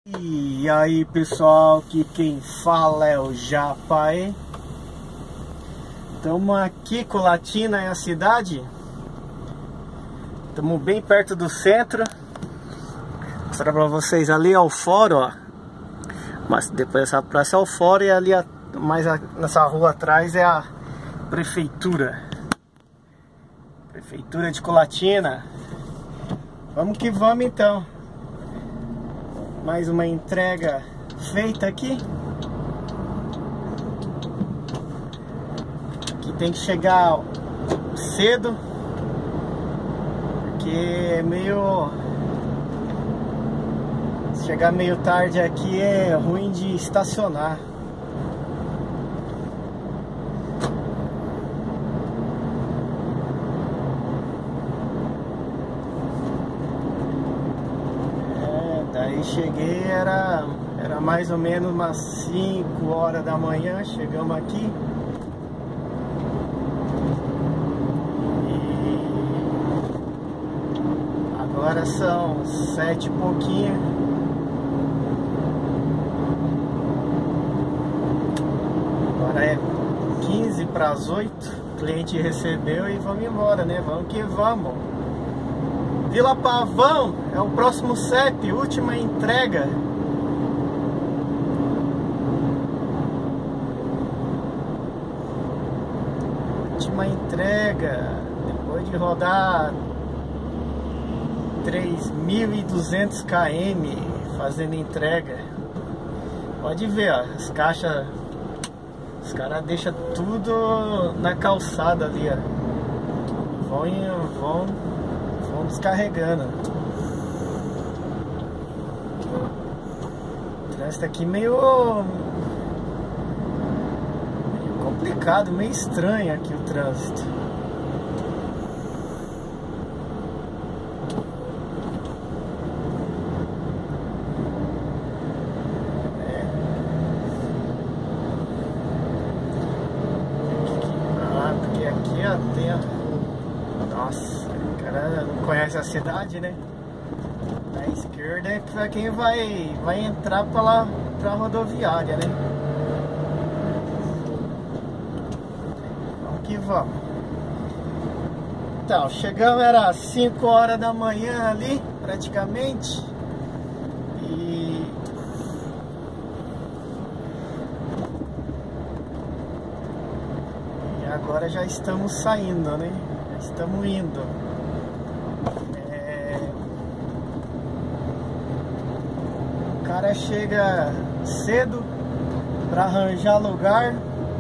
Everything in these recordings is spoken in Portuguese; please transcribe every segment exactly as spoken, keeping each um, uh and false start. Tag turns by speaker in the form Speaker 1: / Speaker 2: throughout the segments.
Speaker 1: E aí pessoal, que quem fala é o Japa. Estamos aqui, Colatina é a cidade. Estamos bem perto do centro. Vou mostrar para vocês ali é o fórum, ó. Mas depois essa praça é o fórum e ali mais nessa rua atrás é a prefeitura. Prefeitura de Colatina. Vamos que vamos então. Mais uma entrega feita aqui. Que tem que chegar cedo, porque é meio... Se chegar meio tarde aqui é ruim de estacionar. Aí cheguei, era, era mais ou menos umas cinco horas da manhã, chegamos aqui. E agora são sete e pouquinho. Agora é quinze para as oito. O cliente recebeu e vamos embora, né? Vamos que vamos. Vila Pavão é o próximo C E P, última entrega. Última entrega. Depois de rodar três mil e duzentos quilômetros fazendo entrega. Pode ver, ó, as caixas. Os caras deixam tudo na calçada ali, ó. Vão, vão descarregando. O trânsito aqui meio, meio complicado, meio estranho aqui o trânsito. É. Ah, porque aqui ó, tem a... Nossa, o cara não conhece a cidade, né? A esquerda é pra quem vai, vai entrar pela, pra rodoviária, né? Vamos que vamos. Então, chegamos, era cinco horas da manhã ali, praticamente. E... e agora já estamos saindo, né? Estamos indo. É... O cara chega cedo para arranjar lugar.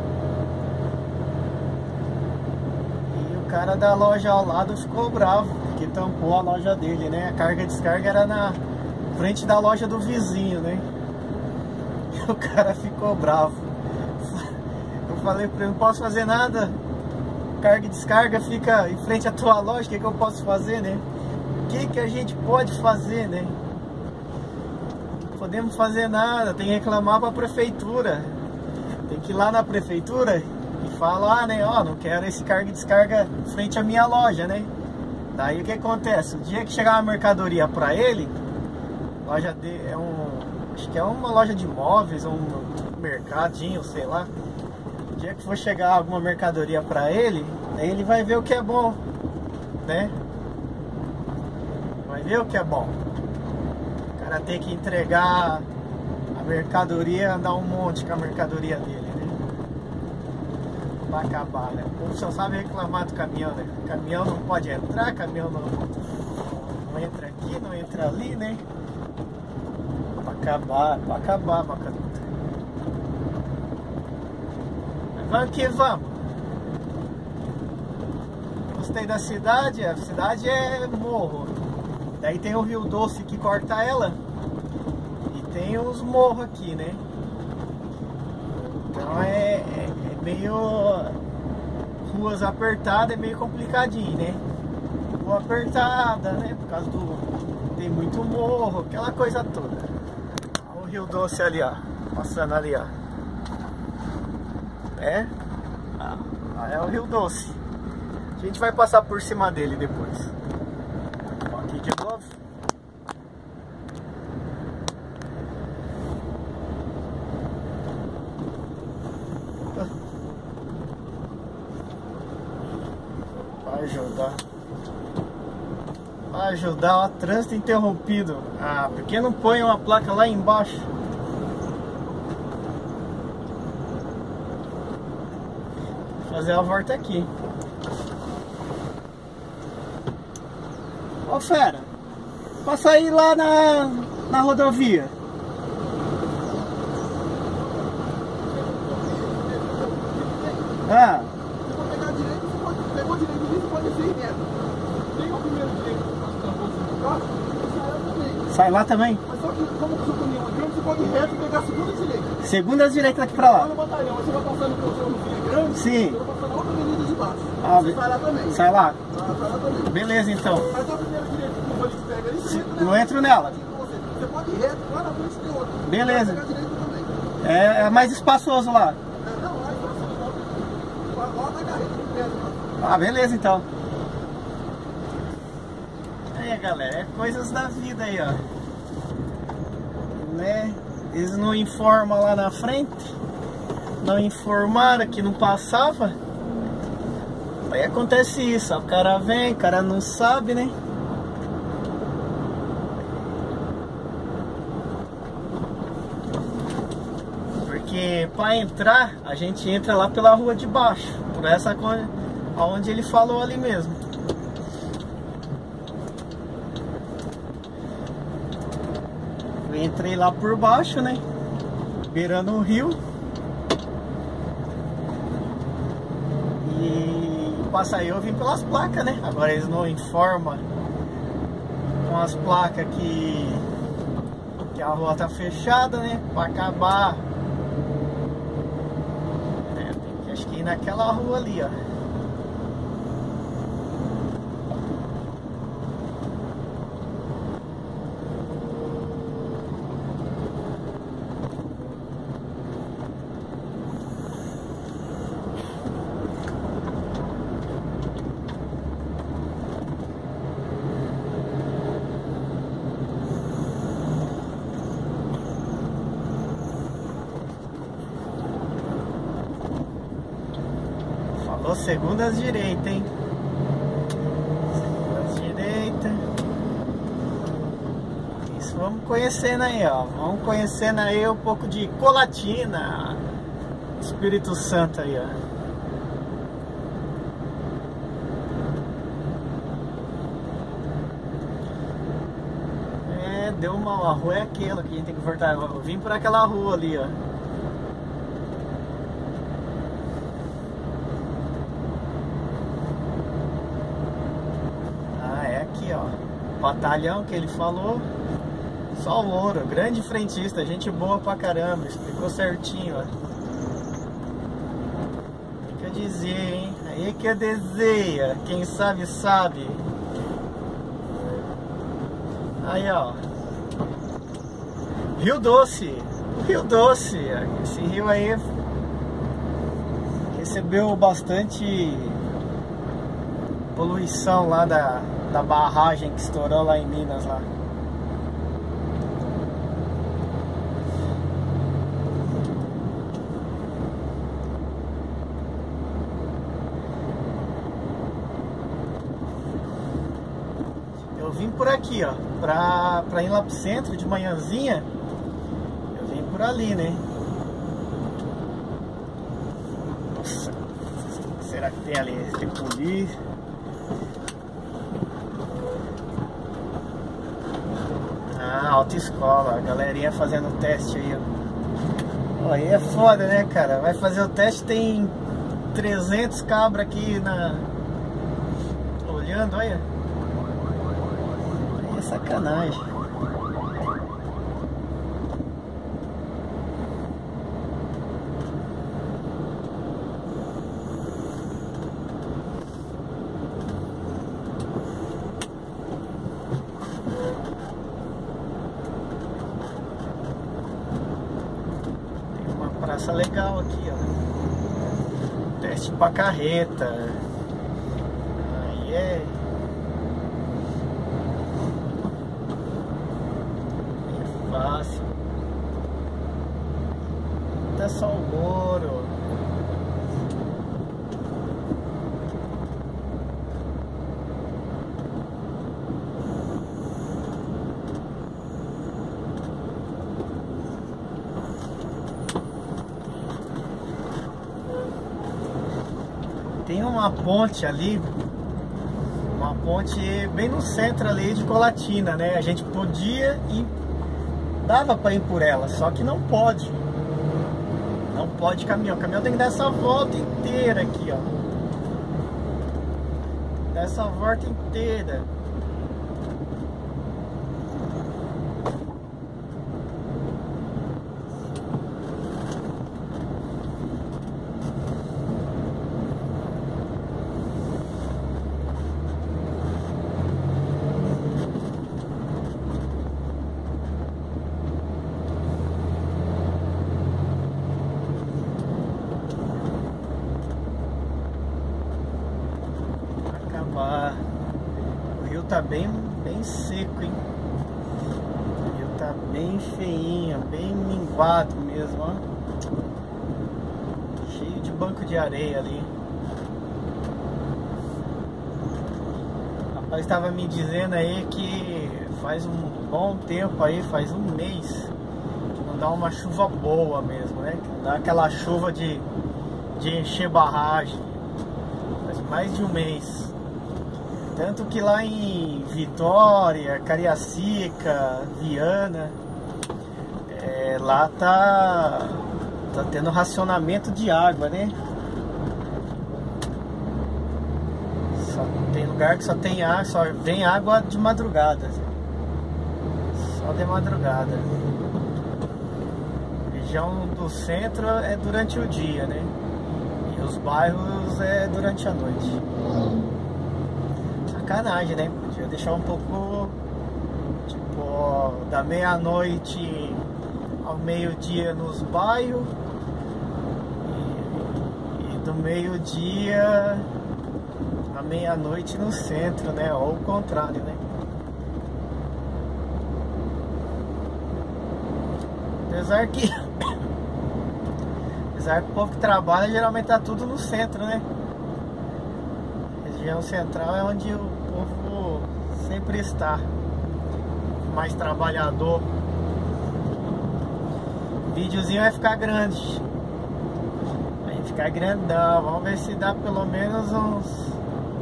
Speaker 1: E o cara da loja ao lado ficou bravo, porque tampou a loja dele, né? A carga e descarga era na frente da loja do vizinho, né? E o cara ficou bravo. Eu falei para ele, não posso fazer nada. Carga e descarga fica em frente à tua loja, o que, que eu posso fazer, né? O que, que a gente pode fazer, né? Não podemos fazer nada, tem que reclamar para a prefeitura. Tem que ir lá na prefeitura e falar, né? Ó, não quero esse carga e descarga em frente à minha loja, né? Daí o que acontece? O dia que chegar uma mercadoria para ele, loja de, é um, acho que é uma loja de móveis, um mercadinho, sei lá. O dia que for chegar alguma mercadoria para ele, aí ele vai ver o que é bom, né? Vai ver o que é bom. O cara tem que entregar a mercadoria, andar um monte com a mercadoria dele, né? Vai acabar, né? O povo só sabe reclamar do caminhão, né? O caminhão não pode entrar, caminhão não, não entra aqui, não entra ali, né? Vai acabar, vai acabar, bacana. Vamos que vamos. Gostei da cidade. A cidade é morro. Daí tem o Rio Doce que corta ela. E tem os morros aqui, né? Então é, é, é meio... ruas apertadas, é meio complicadinho, né? Rua apertada, né? Por causa do... tem muito morro, aquela coisa toda. Olha o Rio Doce ali, ó. Passando ali, ó. É, ah, é o Rio Doce. A gente vai passar por cima dele depois. Aqui de novo. ajudar. Pra ajudar, ó, trânsito interrompido. Ah, por que não põe uma placa lá embaixo? Vou fazer a volta aqui. Ô fera, passa aí lá na, na rodovia. Ah.
Speaker 2: Se for pegar direito, você pode, pegou direito ali, você pode descer reto. Pega o primeiro direito que passa na bolsa de cá, sai lá também.
Speaker 1: Sai lá também?
Speaker 2: Mas só que, como o seu caminhão é grande, você pode ir reto e pegar a segunda direita.
Speaker 1: Segunda direita daqui pra lá?
Speaker 2: No batalhão, aí você vai passando pelo seu caminhão grande,
Speaker 1: sim.
Speaker 2: Você vai passar na outra avenida de baixo.
Speaker 1: Ah,
Speaker 2: você sai lá também.
Speaker 1: Sai lá?
Speaker 2: Ah, sai lá também.
Speaker 1: Beleza, então.
Speaker 2: Mas só o primeiro direito que o vale te pega ali, você entra nela.
Speaker 1: Não entro nela?
Speaker 2: Você, você pode ir reto, lá na frente tem outra.
Speaker 1: Beleza.
Speaker 2: Você vai pegar direito também.
Speaker 1: É, é mais espaçoso lá.
Speaker 2: É, não, lá está só lá da carreta de pedra.
Speaker 1: Ah, beleza então. Aí, galera, é coisas da vida aí, ó. Né? Eles não informam lá na frente. Não informaram que não passava. Aí acontece isso, ó, o cara vem, o cara não sabe, né? Porque para entrar, a gente entra lá pela rua de baixo, por essa coisa, onde ele falou ali mesmo. Eu entrei lá por baixo, né? Beirando o rio. E passa aí, eu vim pelas placas, né? Agora eles não informam com as placas que, que a rua tá fechada, né? Pra acabar. É, tem que, acho que ir naquela rua ali, ó. Falou segundas direita, hein? Segundas direita. Isso, vamos conhecendo aí, ó. Vamos conhecendo aí um pouco de Colatina, Espírito Santo aí, ó. É, deu uma a rua é aquela que a gente tem que voltar. Eu vim por aquela rua ali, ó. Aqui, ó, batalhão que ele falou, só o ouro, grande frentista, gente boa pra caramba, explicou certinho, ó. Aí que eu dizia, hein? Aí que eu dizia, quem sabe, sabe. Aí, ó, Rio Doce, Rio Doce, esse rio aí recebeu bastante poluição lá da da barragem que estourou lá em Minas lá. Eu vim por aqui, ó, pra, pra ir lá pro centro de manhãzinha. Eu vim por ali, né? Nossa, será que tem ali? Tem polícia? Ah, autoescola, a galerinha fazendo teste aí, ó. Aí é foda, né, cara? Vai fazer o teste, tem trezentos cabras aqui na... olhando, olha. Aí é sacanagem. Praça legal aqui, ó. Teste pra carreta. Aí é. É fácil. Tá só o ouro. uma ponte ali, uma ponte bem no centro ali de Colatina, né? A gente podia ir, dava para ir por ela, só que não pode. Não pode caminhão. O caminhão tem que dar essa volta inteira aqui, ó. Dar essa volta inteira. O rio tá bem, bem seco, hein? O rio tá bem feinho, bem minguado mesmo, ó. Cheio de banco de areia ali. O rapaz estava me dizendo aí que faz um bom tempo aí, faz um mês, que não dá uma chuva boa mesmo, né? Que não dá aquela chuva de, de encher barragem. Faz mais de um mês. Tanto que lá em Vitória, Cariacica, Viana, é, lá tá, tá tendo racionamento de água, né? Só tem lugar que só tem água, só vem água de madrugada. Só de madrugada. A região do centro é durante o dia, né? E os bairros é durante a noite. Sacanagem, né? Podia deixar um pouco, tipo, da meia-noite ao meio-dia nos bairros e, e do meio-dia à meia-noite no centro, né? Ou o contrário, né? Apesar que apesar que o povo que trabalha geralmente tá tudo no centro, né? A região central é onde o povo sempre está, mais trabalhador. O videozinho vai ficar grande, vai ficar grandão. Vamos ver se dá pelo menos uns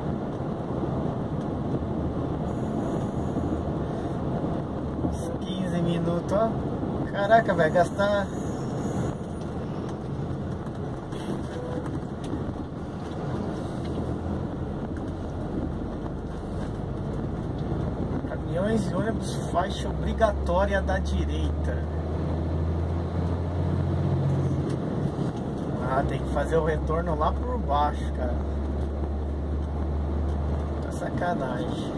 Speaker 1: uns quinze minutos, ó. Caraca, vai gastar caminhões e ônibus, faixa obrigatória da direita. Ah, tem que fazer o retorno lá por baixo, cara. Tá sacanagem.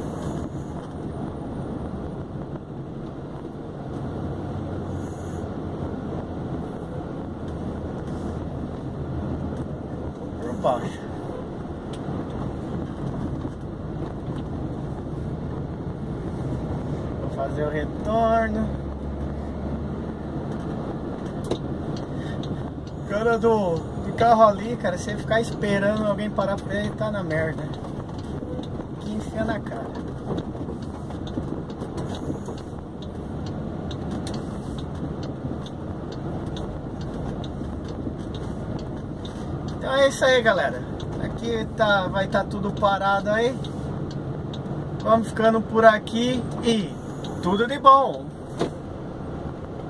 Speaker 1: Por baixo. Fazer o retorno. Cara do, do carro ali, cara, se você ficar esperando alguém parar pra ele, tá na merda. Que enfia na cara. Então é isso aí, galera. Aqui tá, vai estar tá tudo parado aí. Vamos ficando por aqui e tudo de bom!